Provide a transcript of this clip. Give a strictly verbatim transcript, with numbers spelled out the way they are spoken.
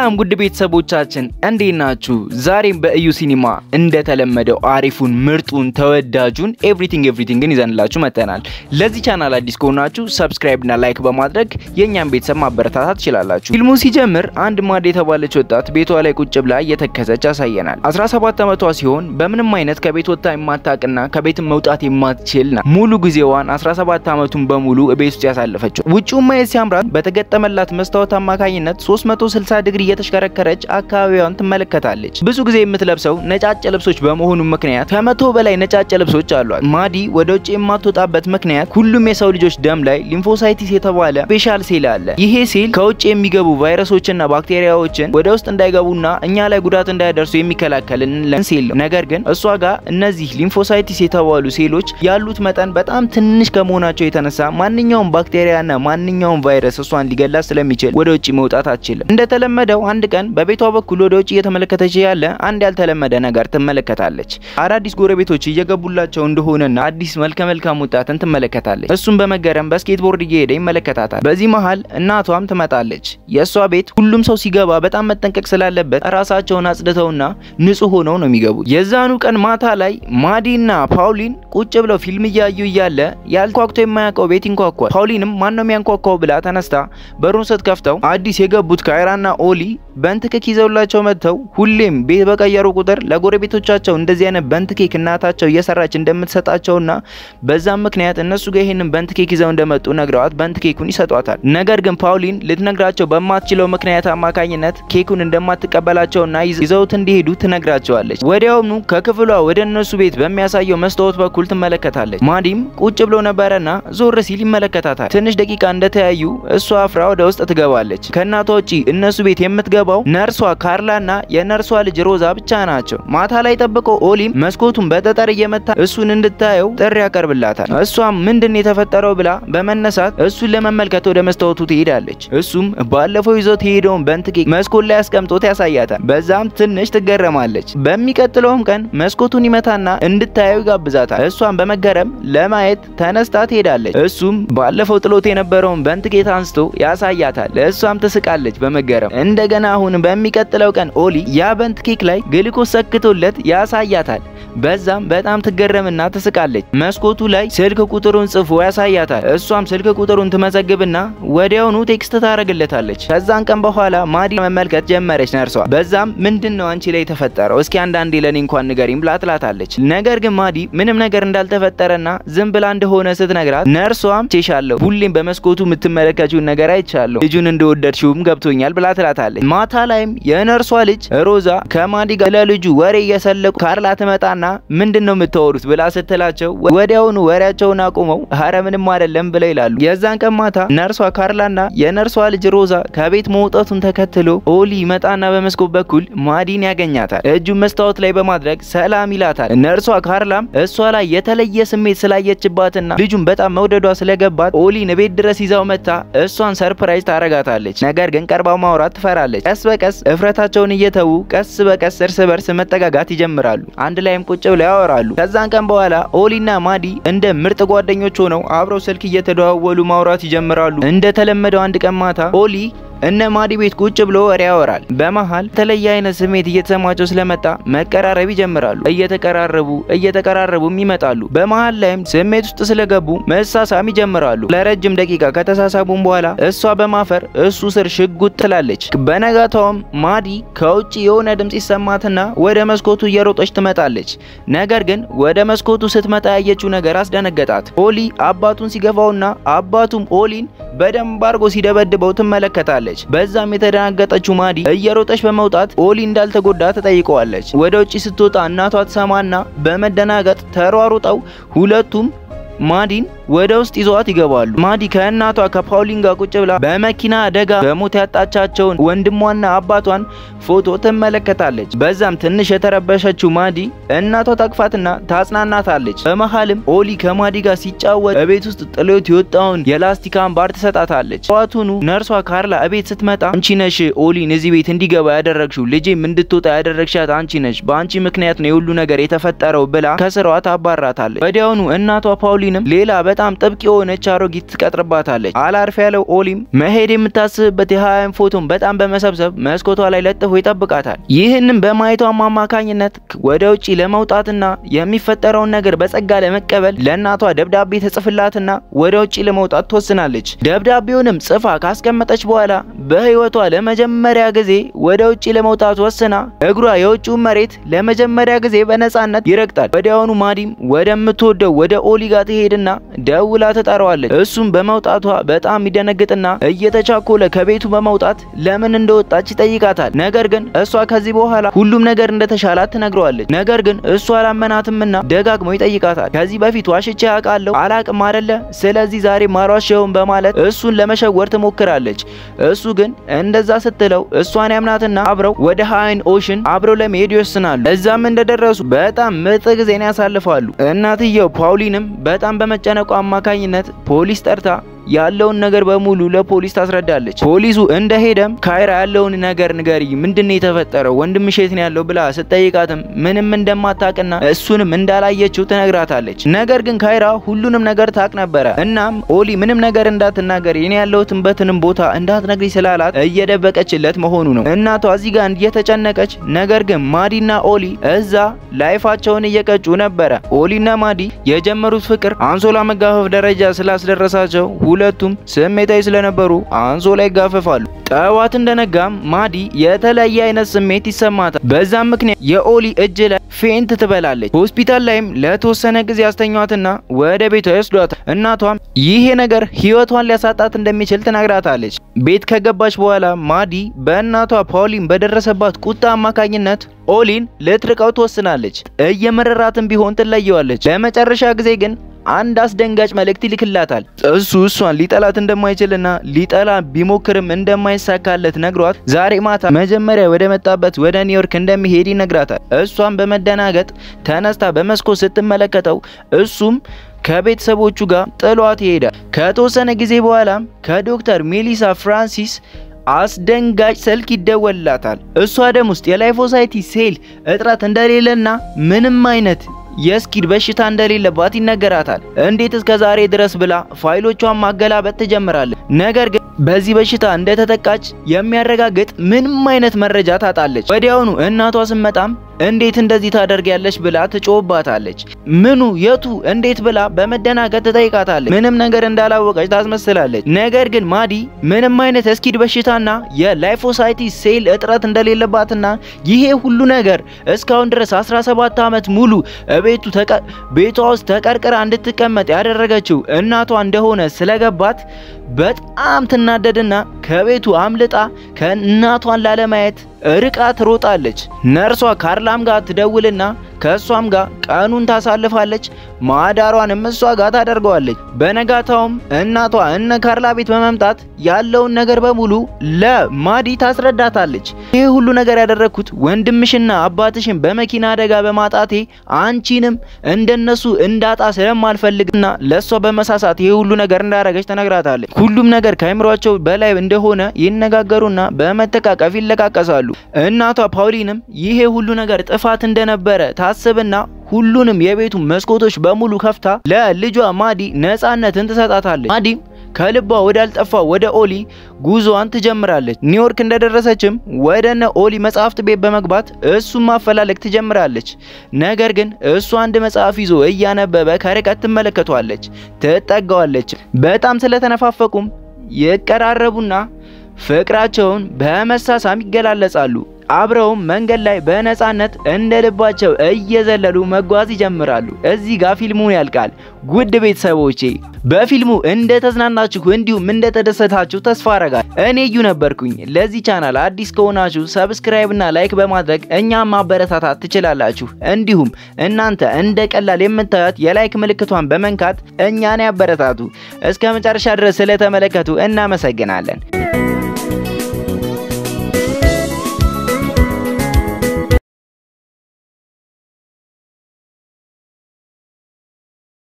ሰላም ጉድ ቤተሰቦቻችን እንዴት ናችሁ? ዛሬም በእዩ ሲኒማ እንደተለመደው አሪፉን ምርጡን ተወዳጁን ኤቭሪቲንግ ኤቭሪቲንግን ይዘንላችሁ መተናል። ለዚህ ቻናል አዲስ ከሆናችሁ ሰብስክራይብ እና ላይክ በማድረግ የኛን ቤተሰብ ማበረታታት ትችላላችሁ። ፊልሙ ሲጀምር አንድ ማድ የተባለች ወጣት ቤቷ ላይ ቁጭ ብላ እየተከዘች ያሳየናል። አስራ ሰባት ዓመቷ ሲሆን በምንም አይነት ከቤት ወጣ የማታቅና ከቤት መውጣት የማትችል ናት። ሙሉ ጊዜዋን አስራ ሰባት ዓመቱን በሙሉ ቤት ውስጥ ያሳለፈችው። ውጪው ማየት ሲያምራት በተገጠመላት መስታወት አማካኝነት ሶስት መቶ ስልሳ ዲግሪ እየተሽከረከረች አካባቢዋን ትመለከታለች። ብዙ ጊዜ የምትለብሰው ነጫጭ ልብሶች በመሆኑ ምክንያት ከመቶ በላይ ነጫጭ ልብሶች አሏት። ማዲ ወደ ውጪ የማትወጣበት ምክንያት ሁሉም የሰው ልጆች ደም ላይ ሊምፎሳይቲስ የተባለ ስፔሻል ሴል አለ። ይሄ ሴል ከውጪ የሚገቡ ቫይረሶችና ባክቴሪያዎችን ወደ ውስጥ እንዳይገቡና እኛ ላይ ጉዳት እንዳያደርሱ የሚከላከልልን ሴል ነው። ነገር ግን እሷ ጋር እነዚህ ሊምፎሳይቲስ የተባሉ ሴሎች ያሉት መጠን በጣም ትንሽ ከመሆናቸው የተነሳ ማንኛውም ባክቴሪያና ማንኛውም ቫይረስ እሷን ሊገላት ስለሚችል ወደ ውጪ መውጣት አትችልም። እንደተለመደው አንድ ቀን በቤቷ በኩል ወደ ውጪ እየተመለከተች ያለ አንድ ያልተለመደ ነገር ትመለከታለች። አዳዲስ ጎረቤቶች እየገቡላቸው እንደሆነና አዲስ መልከ መልካም ወጣትን ትመለከታለች። እሱም በመገረም በስኬትቦርድ እየሄደ ይመለከታታል። በዚህ መሃል እናቷም ትመጣለች። የሷ ቤት ሁሉም ሰው ሲገባ በጣም መጠንቀቅ ስላለበት ራሳቸውን አጽድተውና ንጹህ ሆነው ነው የሚገቡት። የዛኑ ቀን ማታ ላይ ማዲና ፓውሊን ቁጭ ብለው ፊልም እያዩ እያለ ያልኳክቶ የማያውቀው ቤት ይንኳኳል። ፓውሊንም ማን ነው የሚያንኳኳው ብላ ተነስታ በሩን ስትከፍተው አዲስ የገቡት ካይራና ኦሊ በንትኬክ ይዘውላቸው መጥተው ሁሌም ቤት በቀየሩ ቁጥር ለጎረቤቶቻቸው እንደዚህ አይነት በንትኬክ እናታቸው እየሰራች እንደምትሰጣቸውና በዛም ምክንያት እነሱ ጋር ይሄንን በንትኬክ ይዘው እንደመጡ ነግረዋት በንትኬኩን ይሰጧታል። ነገር ግን ፓውሊን ልትነግራቸው በማትችለው ምክንያት አማካኝነት ኬኩን እንደማትቀበላቸውና ይዘውት እንዲሄዱ ትነግራቸዋለች። ወዲያውኑ ከክፍሏ ወደ እነሱ ቤት በሚያሳየው መስታወት በኩል ትመለከታለች። ማዲም ቁጭ ብሎ ነበርና ዞር ሲል ይመለከታታል። ትንሽ ደቂቃ እንደተያዩ እሷ አፍራ ወደ ውስጥ ትገባለች። ከእናቷ ውጪ እነሱ ቤት የምትገባው ነርሷ ካርላና የነርሷ ልጅ ሮዛ ብቻ ናቸው። ማታ ላይ ጠብቀው ኦሊም መስኮቱን በጠጠር እየመታ እሱን እንድታየው ጥሪ ያቀርብላታል። እሷም ምንድን የተፈጠረው ብላ በመነሳት እሱን ለመመልከት ወደ መስታወቱ ትሄዳለች። እሱም ባለፈው ይዞት ሄደውን በንትኬክ መስኮት ላይ አስቀምጦት ያሳያታል። በዛም ትንሽ ትገረማለች። በሚቀጥለውም ቀን መስኮቱን ይመታና እንድታየው ይጋብዛታል። እሷም በመገረም ለማየት ተነስታ ትሄዳለች። እሱም ባለፈው ጥሎት የነበረውን በንትኬክ አንስቶ ያሳያታል። እሷም ትስቃለች በመገረም። እንደገና አሁን በሚቀጥለው ቀን ኦሊ ያ በንትኬክ ላይ ግሉኮስ ሰክቶለት ያሳያታል። በዛም በጣም ትገረምና ትስቃለች። መስኮቱ ላይ ስልክ ቁጥሩን ጽፎ ያሳያታል። እሷም ስልክ ቁጥሩን ትመዘግብና ወዲያውኑ ቴክስት ታረግለታለች። ከዛን ቀን በኋላ ማዲ መመልከት ጀመረች ነርሷ። በዛም ምንድነው አንቺ ላይ ተፈጠረው እስኪ አንዳንዴ ለኔ እንኳን ንገሪኝ ብላ ትላታለች። ነገር ግን ማዲ ምንም ነገር እንዳልተፈጠረና ዝም ብላ እንደሆነ ስትነግራት ነርሷም ቼሻለሁ ሁሌም በመስኮቱ የምትመለከቱን ነገር አይቻለሁ ልጁን እንደወደድሽውም ገብቶኛል ብላ ትላታለች። ማታ ላይም የነርሷ ልጅ ሮዛ ከማዲ ጋር ለልጁ ወሬ እየሰለቁ ካርላ ትመጣና ምንድነው የምታወሩት ብላ ስትላቸው ወዲያውኑ ወሬያቸውን አቁመው ሐረ ምንም አይደለም ብለው ይላሉ። የዛን ቀን ማታ ነርሷ ካርላና የነርሷ ልጅ ሮዛ ከቤት መውጣቱን ተከትሎ ኦሊ መጣና በመስኮት በኩል ማዲን ያገኛታል። እጁን መስታወት ላይ በማድረግ ሰላም ይላታል። ነርሷ ካርላም እሷ ላይ የተለየ ስሜት ስላየችባትና ልጁን በጣም መውደዷ ስለገባት ኦሊን ቤት ድረስ ይዛው መጣ እሷን ሰርፕራይዝ ታረጋታለች። ነገር ግን ቀርባው ማውራት ትፈራለች። ቀስ በቀስ እፍረታቸውን እየተው ቀስ በቀስ እርስ በርስ መጠጋጋት ይጀምራሉ። አንድ ላይም ቁጭ ብለው ያወራሉ። ከዛን ቀን በኋላ ኦሊና ማዲ እንደ ምርጥ ጓደኞች ሆነው አብረው ስልክ እየተደዋወሉ ማውራት ይጀምራሉ። እንደተለመደው አንድ ቀን ማታ ኦሊ እነ ማዲ ቤት ቁጭ ብሎ ወሬ ያወራል። በመሃል ተለየ አይነት ስሜት እየተሰማቸው ስለመጣ መቀራረብ ይጀምራሉ። እየተቀራረቡ እየተቀራረቡም ይመጣሉ። በመሃል ላይም ስሜት ውስጥ ስለገቡ መሳሳም ይጀምራሉ። ለረጅም ደቂቃ ከተሳሳቡም በኋላ እሷ በማፈር እሱ ስር ሽጉጥ ትላለች። በነጋታውም ማዲ ከውጪ የሆነ ድምጽ ይሰማትና ወደ መስኮቱ እየሮጠች ትመጣለች። ነገር ግን ወደ መስኮቱ ስትመጣ ያየችው ነገር አስደነገጣት። ኦሊ አባቱን ሲገፋውና አባቱም ኦሊን በደንብ አርጎ ሲደበድበው ትመለከታለች። በዛም የተደናገጠችው ማዲ እየሮጠች በመውጣት ኦሊ እንዳልተጎዳ ተጠይቀዋለች። ወደ ውጪ ስትወጣ እናቷ ተሰማና በመደናገጥ ተሯሩጠው ሁለቱም ማዲን ወደ ውስጥ ይዘዋት ይገባሉ። ማዲ ከእናቷ ከፓውሊን ጋር ቁጭ ብላ በመኪና አደጋ በሞት ያጣቻቸውን ወንድሟና አባቷን ፎቶ ትመለከታለች። በዛም ትንሽ የተረበሸችው ማዲ እናቷ ታቅፋትና ታጽናናታለች። በመሃልም ኦሊ ከማዲ ጋር ሲጫወት በቤት ውስጥ ጥሎት የወጣውን የላስቲክ አምባር ትሰጣታለች። ጧቱኑ ነርሷ ካርላ እቤት ስትመጣ አንቺ ነሽ ኦሊን እዚህ ቤት እንዲገባ ያደረግሽው፣ ልጄም እንድትወጣ ያደረግሻት አንቺ ነሽ፣ በአንቺ ምክንያት ነው ሁሉ ነገር የተፈጠረው ብላ ከስራዋ ታባራታለች። ወዲያውኑ እናቷ ፓውሊንም ሌላ በጣም ጥብቅ የሆነች አሮጊት ትቀጥርባታለች። አላርፍ ያለው ኦሊም መሄድ የምታስብበት የሃያን ፎቶን በጣም በመሰብሰብ መስኮቷ ላይ ለጥፎ ይጠብቃታል። ይህንን በማየቷ አማካኝነት ወደ ውጪ ለመውጣትና የሚፈጠረውን ነገር በጸጋ ለመቀበል ለእናቷ ደብዳቤ ተጽፍላትና ወደ ውጪ ለመውጣት ትወስናለች። ደብዳቤውንም ጽፋ ካስቀመጠች በኋላ በህይወቷ ለመጀመሪያ ጊዜ ወደ ውጪ ለመውጣት ወስና እግሯ የውጪውን መሬት ለመጀመሪያ ጊዜ በነጻነት ይረግጣል። ወዲያውኑ ማዲም ወደምትወደው ወደ ኦሊ ጋር ትሄድና ደውላ ትጠራዋለች። እሱም በመውጣቷ በጣም ይደነግጥና እየተቻኮለ ከቤቱ በመውጣት ለምን እንደወጣች ይጠይቃታል። ነገር ግን እሷ ከዚህ በኋላ ሁሉም ነገር እንደተሻላት ትነግረዋለች። ነገር ግን እሷ አላመናትምና ደጋግሞ ይጠይቃታል። ከዚህ በፊት ዋሽቼ አውቃለሁ አላቅም አይደለ? ስለዚህ ዛሬ ማሯሽውን በማለት እሱን ለመሸወር ትሞክራለች። እሱ ግን እንደዛ ስትለው እሷን ያምናትና አብረው ወደ ሃይን ኦሽን አብረው ለመሄድ ይወስናሉ። እዛም እንደደረሱ በጣም ምርጥ ጊዜን ያሳልፋሉ። እናትየው ፓውሊንም በጣም በመጨነቁ አማካኝነት ፖሊስ ጠርታ ያለውን ነገር በሙሉ ለፖሊስ ታስረዳለች። ፖሊሱ እንደሄደም ካይራ ያለውን ነገር ንገሪ፣ ምንድነው የተፈጠረው? ወንድምሽ የት ነው ያለው ብላ ስትጠይቃትም ምንም እንደማታውቅና እሱንም እንዳላየችው ትነግራታለች። ነገር ግን ካይራ ሁሉንም ነገር ታውቅ ነበረ። እናም ኦሊ ምንም ነገር እንዳትናገር የኔ ያለውትበትንም ቦታ እንዳትነግሪ ስላላት እየደበቀችለት መሆኑ ነው። እናቷ እዚህ ጋር እየተጨነቀች፣ ነገር ግን ማዲና ኦሊ እዛ ላይፋቸውን እየቀጩ ነበረ። ኦሊና ማዲ የጀመሩት ፍቅር አንሶላ መጋፈፍ ደረጃ ስላስደረሳቸው ሁለቱም ስሜታዊ ስለነበሩ አንሶላ ይጋፈፋሉ። ጠዋት እንደነጋም ማዲ የተለየ አይነት ስሜት ይሰማታል። በዛም ምክንያት የኦሊ እጅ ላይ ፌንት ትበላለች። ሆስፒታል ላይም ለተወሰነ ጊዜ አስተኛዋትና ወደ ቤቷ ይወስዷታል። እናቷም ይሄ ነገር ህይወቷን ሊያሳጣት እንደሚችል ትነግራታለች። ቤት ከገባች በኋላ ማዲ በእናቷ ፓውሊን በደረሰባት ቁጣ አማካኝነት ኦሊን ልትርቀው ትወስናለች። እየመረራትም ቢሆን ትለየዋለች። ለመጨረሻ ጊዜ ግን አንድ አስደንጋጭ መልእክት ይልክላታል። እሱ እሷን ሊጠላት እንደማይችልና ሊጠላ ቢሞክርም እንደማይሳካለት ነግሯት ዛሬ ማታ መጀመሪያ ወደ መጣበት ወደ ኒውዮርክ እንደሚሄድ ይነግራታል። እሷን በመደናገጥ ተነስታ በመስኮት ስትመለከተው እሱም ከቤተሰቦቹ ጋር ጥሏት ይሄዳል። ከተወሰነ ጊዜ በኋላም ከዶክተር ሜሊሳ ፍራንሲስ አስደንጋጭ ስልክ ይደወልላታል። እሷ ደም ውስጥ የላይፎሳይቲ ሴል እጥረት እንደሌለና ምንም አይነት የስኪድ በሽታ እንደሌለባት ይነገራታል። እንዴት እስከ ዛሬ ድረስ ብላ ፋይሎቿን ማገላበጥ ትጀምራለች። ነገር ግን በዚህ በሽታ እንደተጠቃች የሚያረጋግጥ ምንም አይነት መረጃ ታጣለች። ወዲያውኑ እናቷ ስመጣም እንዴት እንደዚህ ታደርጊያለሽ ብላ ትጮህባታለች። ምኑ የቱ እንዴት ብላ በመደናገጥ ትጠይቃታለች። ምንም ነገር እንዳላወቀች ታስመስላለች። ነገር ግን ማዲ ምንም አይነት የስኪድ በሽታና የላይፎሳይቲ ሴል እጥረት እንደሌለባትና ይሄ ሁሉ ነገር እስካሁን ድረስ አስራ ሰባት አመት ሙሉ ቤቱ ተቀ ቤቷ ውስጥ ተቀርቅራ እንድትቀመጥ ያደረገችው እናቷ እንደሆነ ስለገባት በጣም ትናደድና ከቤቱ አምልጣ ከእናቷን ላለማየት ርቃ ትሮጣለች። ነርሷ ካርላም ጋር ትደውልና ከሷም ጋር ቀኑን ታሳልፋለች። ማዳሯንም እሷ ጋር ታደርገዋለች። በነጋታውም እናቷ እነ ካርላ ቤት በመምጣት ያለውን ነገር በሙሉ ለማዲ ታስረዳታለች። ይሄ ሁሉ ነገር ያደረኩት ወንድምሽና አባትሽን በመኪና አደጋ በማጣቴ አንቺንም እንደነሱ እንዳጣ ስለማልፈልግና ለሷ በመሳሳት ይሄ ሁሉ ነገር እንዳደረገች ተነግራታለች። ሁሉም ነገር ከአይምሯቸው በላይ እንደሆነ ይነጋገሩና በመተቃቀፍ ይለቃቀሳሉ። እናቷ ፓውሊንም ይሄ ሁሉ ነገር ጥፋት እንደነበረ ታስብና ሁሉንም የቤቱ መስኮቶች በሙሉ ከፍታ ለልጇ ማዲ ነፃነትን ትሰጣታለች። ማዲ ከልቧ ወዳልጠፋ ወደ ኦሊ ጉዞዋን ትጀምራለች። ኒውዮርክ እንደደረሰችም ወደነ ኦሊ መጽሐፍት ቤት በመግባት እሱን ማፈላለግ ትጀምራለች። ነገር ግን እሱ አንድ መጽሐፍ ይዞ እያነበበ ከርቀት ትመለከቷለች፣ ትጠጋዋለች። በጣም ስለተነፋፈቁም ይቀራረቡና ፍቅራቸውን በመሳሳም ይገላለጻሉ። አብረውም መንገድ ላይ በነፃነት እንደልባቸው እየዘለሉ መጓዝ ይጀምራሉ። እዚህ ጋር ፊልሙን ያልቃል። ጉድ ቤተሰቦቼ በፊልሙ እንደተዝናናችሁ እንዲሁም እንደተደሰታችሁ ተስፋ አረጋለሁ። እኔ እዩ ነበርኩኝ። ለዚህ ቻናል አዲስ ከሆናችሁ ሰብስክራይብ እና ላይክ በማድረግ እኛም ማበረታታት ትችላላችሁ። እንዲሁም እናንተ እንደ ቀላል የምታዩት የላይክ ምልክቷን በመንካት እኛን ያበረታቱ። እስከ መጨረሻ ድረስ ስለተመለከቱ እናመሰግናለን።